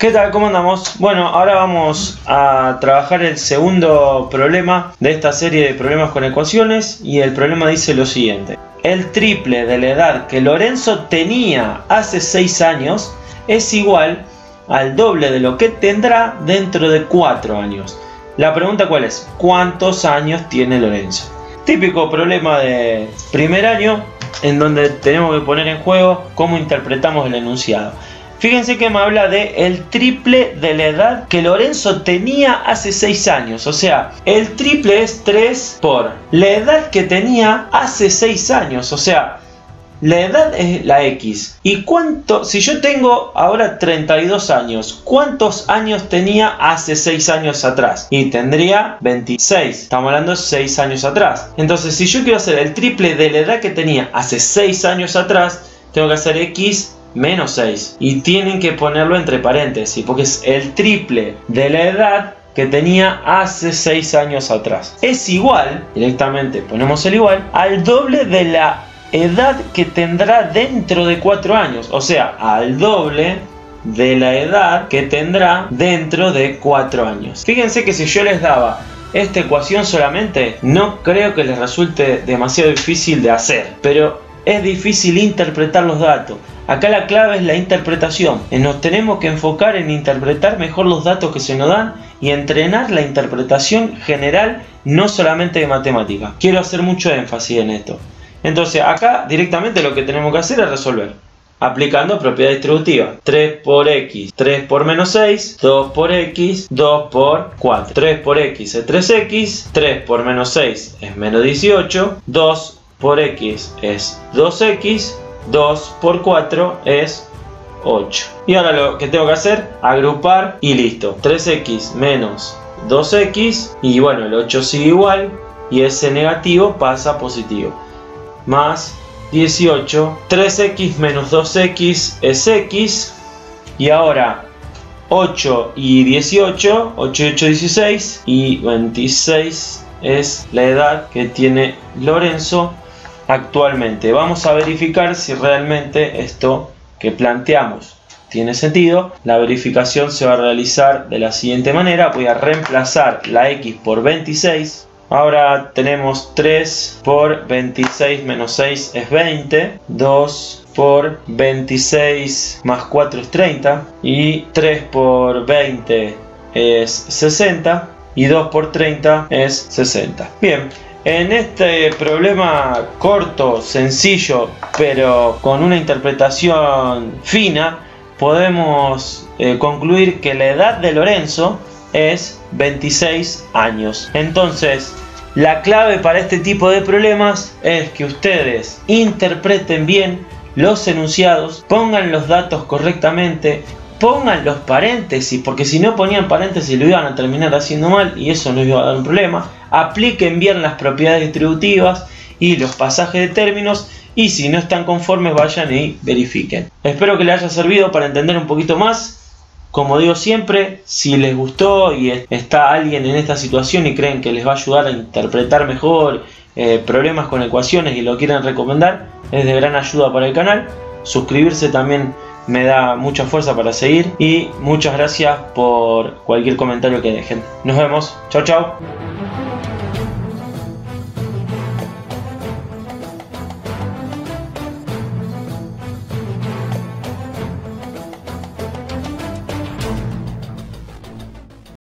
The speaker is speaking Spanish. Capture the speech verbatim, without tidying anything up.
¿Qué tal? ¿Cómo andamos? Bueno, ahora vamos a trabajar el segundo problema de esta serie de problemas con ecuaciones, y el problema dice lo siguiente. El triple de la edad que Lorenzo tenía hace seis años es igual al doble de lo que tendrá dentro de cuatro años. La pregunta ¿cuál es? ¿Cuántos años tiene Lorenzo? Típico problema de primer año en donde tenemos que poner en juego cómo interpretamos el enunciado. Fíjense que me habla de el triple de la edad que Lorenzo tenía hace seis años. O sea, el triple es tres por la edad que tenía hace seis años. O sea, la edad es la X. ¿Y cuánto? Si yo tengo ahora treinta y dos años, ¿cuántos años tenía hace seis años atrás? Y tendría veintiséis. Estamos hablando de seis años atrás. Entonces, si yo quiero hacer el triple de la edad que tenía hace seis años atrás, tengo que hacer X menos seis, y tienen que ponerlo entre paréntesis porque es el triple de la edad que tenía hace seis años atrás. Es igual, directamente ponemos el igual, al doble de la edad que tendrá dentro de cuatro años. O sea, al doble de la edad que tendrá dentro de cuatro años. Fíjense que si yo les daba esta ecuación solamente, no creo que les resulte demasiado difícil de hacer, pero es difícil interpretar los datos. Acá la clave es la interpretación. Nos tenemos que enfocar en interpretar mejor los datos que se nos dan y entrenar la interpretación general, no solamente de matemáticas. Quiero hacer mucho énfasis en esto. Entonces acá directamente lo que tenemos que hacer es resolver aplicando propiedad distributiva. tres por X, tres por menos seis, dos por X, dos por cuatro. tres por X es tres X, tres por menos seis es menos dieciocho, dos por X es dos X, dos por cuatro es ocho. Y ahora lo que tengo que hacer, agrupar y listo. tres X menos dos X, y bueno, el ocho sigue igual y ese negativo pasa a positivo. Más dieciocho, tres X menos dos X es X, y ahora ocho y dieciocho, ocho y ocho, dieciséis, y veintiséis es la edad que tiene Lorenzo actualmente. Vamos a verificar si realmente esto que planteamos tiene sentido. La verificación se va a realizar de la siguiente manera. Voy a reemplazar la X por veintiséis. Ahora tenemos tres por veintiséis menos seis es veinte. dos por veintiséis más cuatro es treinta. Y tres por veinte es sesenta. Y dos por treinta es sesenta. Bien. En este problema corto, sencillo, pero con una interpretación fina, podemos eh, concluir que la edad de Lorenzo es veintiséis años. Entonces, la clave para este tipo de problemas es que ustedes interpreten bien los enunciados, pongan los datos correctamente, pongan los paréntesis, porque si no ponían paréntesis lo iban a terminar haciendo mal y eso nos iba a dar un problema. Apliquen bien las propiedades distributivas y los pasajes de términos, y si no están conformes vayan y verifiquen. Espero que les haya servido para entender un poquito más. Como digo siempre, si les gustó y está alguien en esta situación y creen que les va a ayudar a interpretar mejor eh, problemas con ecuaciones y lo quieren recomendar, es de gran ayuda para el canal. Suscribirse también me da mucha fuerza para seguir, y muchas gracias por cualquier comentario que dejen. Nos vemos. Chau chau.